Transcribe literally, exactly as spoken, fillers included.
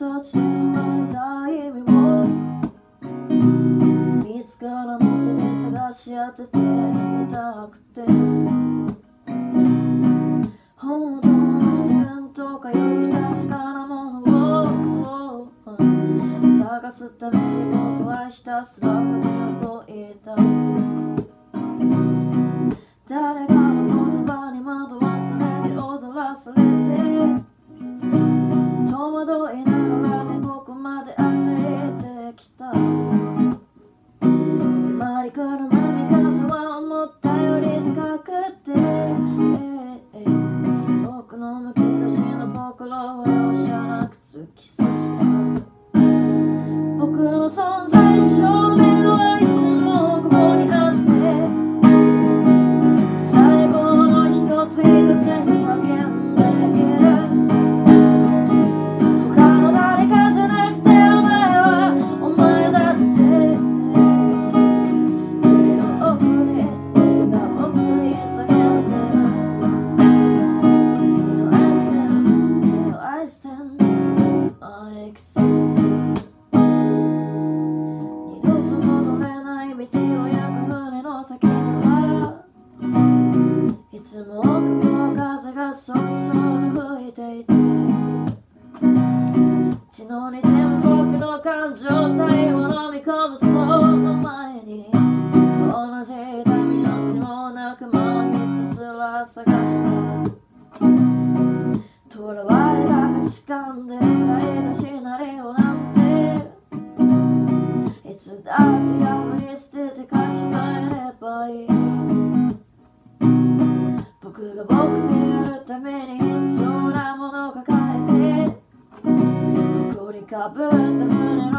形に生まれた意味を自らの手で探し当ててみたくて、本当の自分とかいう不確かなものを探すために僕はひたすら動いた。誰かの言葉に惑わされて踊らされて、戸惑いながらねここまで歩いてきた。迫り来る波風は思ったより高くて、僕のむき出しの心は容赦なく突き刺した。僕の存在証明はいつもここにあって、細胞の一つ一つが叫んでいる。他の誰かじゃなくてお前はお前だって。胸の奥で僕が僕に叫んでる。君を愛してる、君を愛してる。It's my existence。二度と戻れない道を行く船の先にはいつも首を風がそっそと吹いていて、血の滲む僕の感情体を飲み込むその前に、同じ痛みの隙もなくもうひたすら探した。囚われた価値観で描いたシナリオなんて、いつだって破り捨てて書き換えればいい。僕が僕であるために必要なものを抱えて、誇りかぶった船